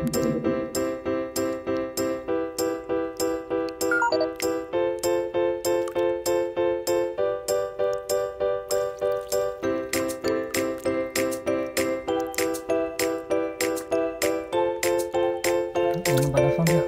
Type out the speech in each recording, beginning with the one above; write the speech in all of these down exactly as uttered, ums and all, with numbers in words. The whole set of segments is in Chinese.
我们把它放掉。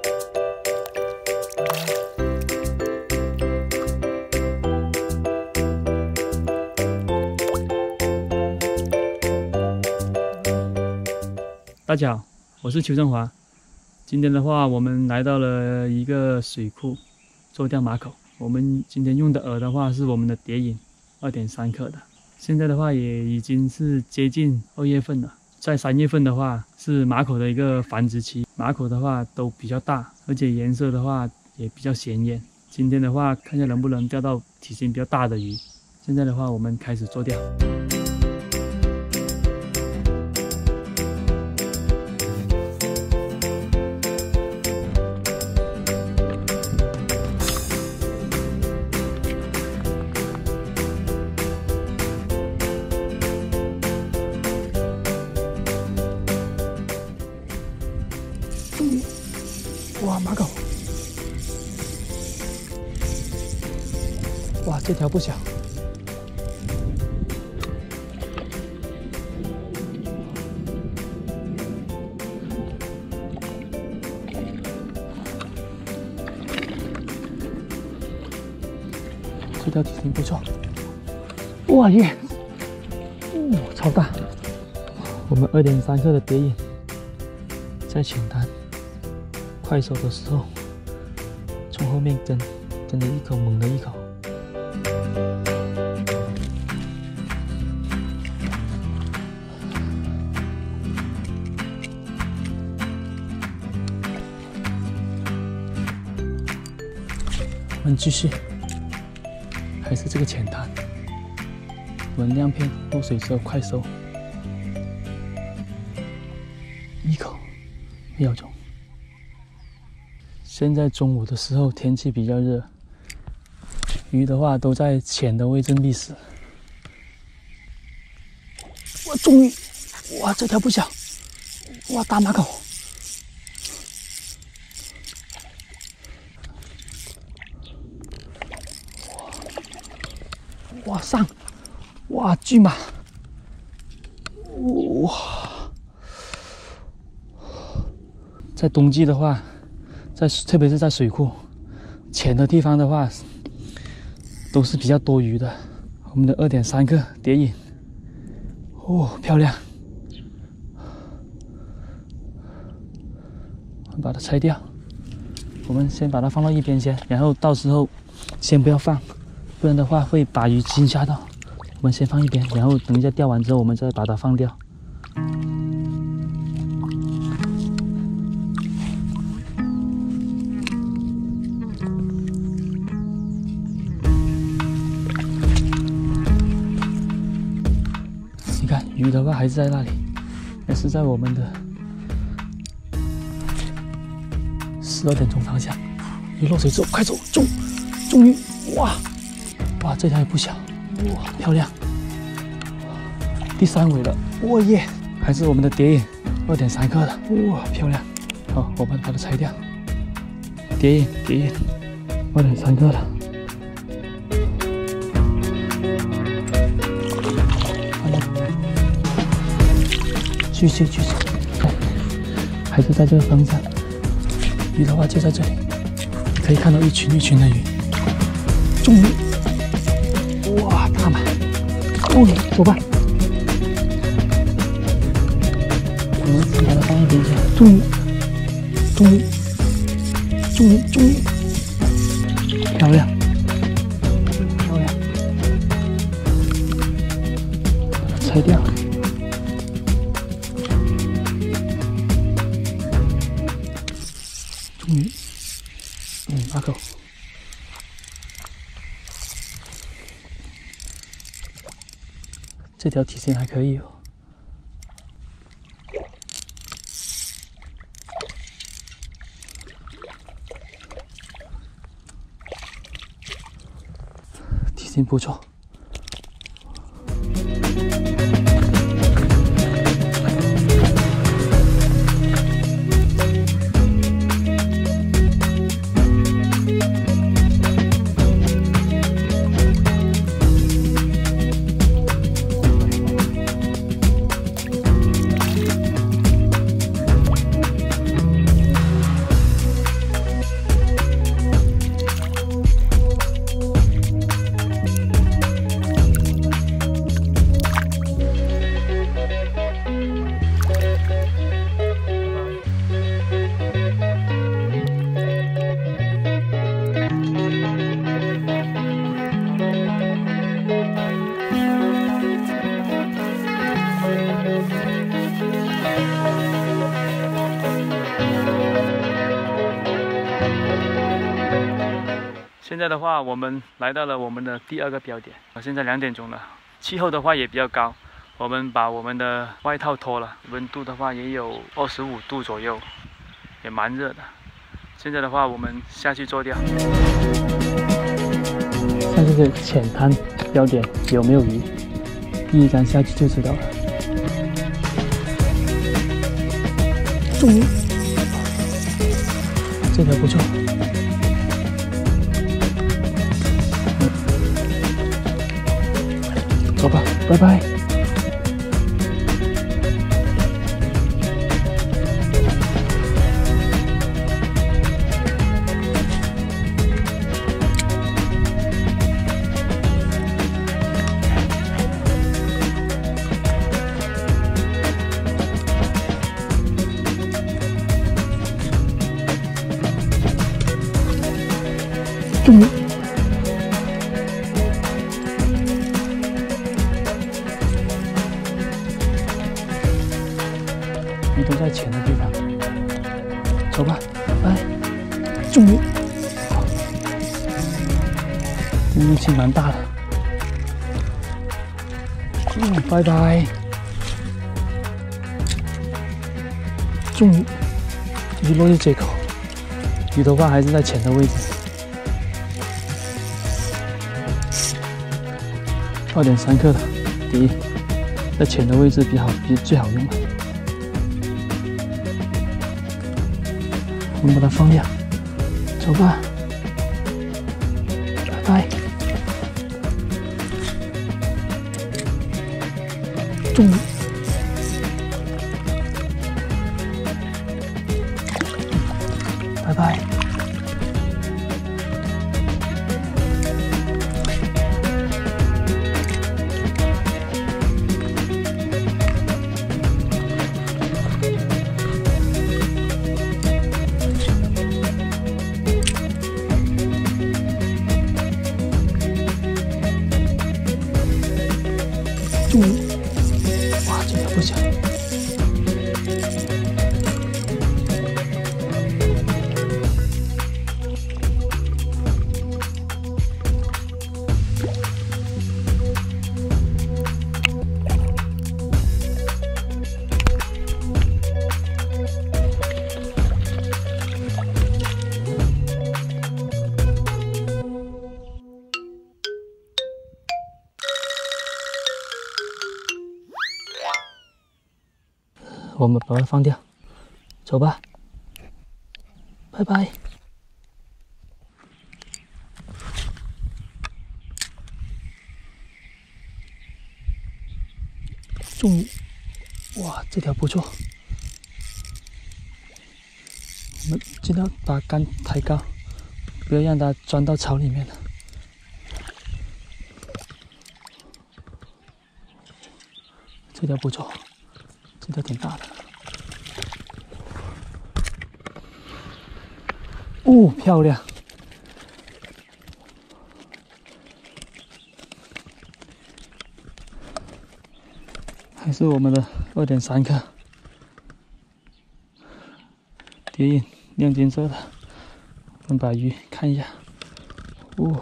大家好，我是邱振华。今天的话，我们来到了一个水库，做钓马口。我们今天用的饵的话，是我们的蝶影，二点三克的。现在的话，也已经是接近二月份了。在三月份的话，是马口的一个繁殖期，马口的话都比较大，而且颜色的话也比较显眼。今天的话，看一下能不能钓到体型比较大的鱼。现在的话，我们开始做钓。哇，马口！哇，这条不小。这条体型不错。哇耶！哇，超大！我们二点三克的蝶影，在浅滩。快手的时候，从后面跟跟着一口猛的一口，我们继续，还是这个浅滩，文亮片落水之后快收，一口没有中。现在中午的时候，天气比较热，鱼的话都在浅的位置觅食。哇，终于，哇，这条不小，哇，大马口，哇，上，哇，巨马，哇，在冬季的话。在特别是在水库浅的地方的话，都是比较多鱼的。我们的二点三克蝶影，哦，漂亮！把它拆掉，我们先把它放到一边先，然后到时候先不要放，不然的话会把鱼惊吓到。我们先放一边，然后等一下钓完之后，我们再把它放掉。鱼的话还是在那里，也是在我们的十二点钟方向。鱼落水之后，快走，中，中鱼！哇，哇，这条也不小，哇，漂亮！第三尾了，哇耶！还是我们的蝶影，二点三克的，哇，漂亮！好，我们把它拆掉。蝶影，蝶影，二点三克的。继续继续，还是在这个方向。鱼的话就在这里，可以看到一群一群的鱼。终于，哇，大马！哦，走吧。我们先把它放一边先。终于，终于，终于，终于，漂亮，漂亮，拆掉。终于，嗯，马口。这条体型还可以哦。体型不错。 现在的话，我们来到了我们的第二个标点。现在两点钟了，气候的话也比较高。我们把我们的外套脱了，温度的话也有二十五度左右，也蛮热的。现在的话，我们下去做钓。看这个浅滩标点有没有鱼，第一竿下去就知道了。中鱼，这条不错。走吧，拜拜。中鱼，鱼都在浅的地方，走吧，来，中鱼，这力气蛮大的，嗯，拜拜，中鱼，鱼落入这口，鱼的话还是在浅的位置。二点三克的底，在浅的位置比好比最好用了。我们把它放掉，走吧，拜拜。中鱼，拜拜。中鱼，哇，这条不小。我们把它放掉，走吧，拜拜。中鱼，哇，这条不错。我们尽量把竿抬高，不要让它钻到草里面了。这条不错。这条挺大的，哦，漂亮！还是我们的二点三克蝶影，亮金色的。我们把鱼看一下，哦，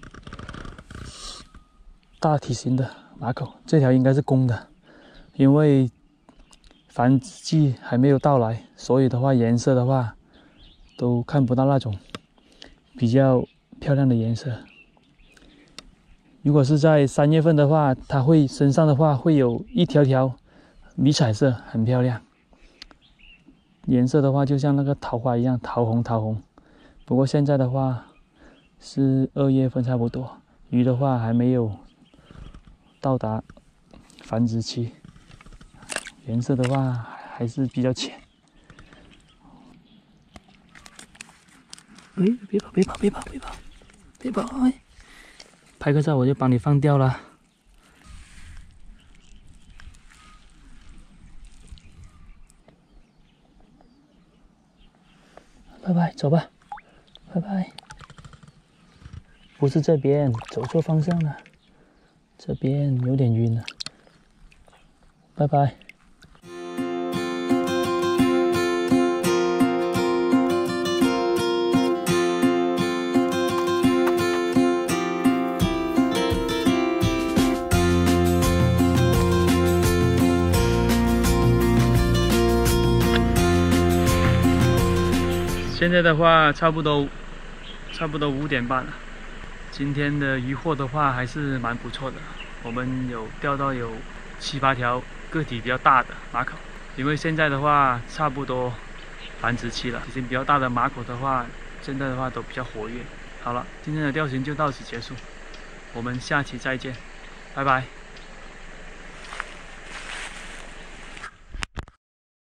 大体型的马口，这条应该是公的，因为繁殖季还没有到来，所以的话颜色的话都看不到那种比较漂亮的颜色。如果是在三月份的话，它会身上的话会有一条条迷彩色，很漂亮。颜色的话就像那个桃花一样，桃红桃红。不过现在的话是二月份差不多，鱼的话还没有到达繁殖期。颜色的话还是比较浅。哎，别跑，别跑，别跑，别跑，别跑！哎，拍个照我就帮你放掉了。拜拜，走吧，拜拜。不是这边，走错方向了，这边有点晕了。拜拜。 现在的话，差不多差不多五点半了。今天的渔获的话还是蛮不错的，我们有钓到有七八条个体比较大的马口。因为现在的话差不多繁殖期了，已经比较大的马口的话，现在的话都比较活跃。好了，今天的钓群就到此结束，我们下期再见，拜拜。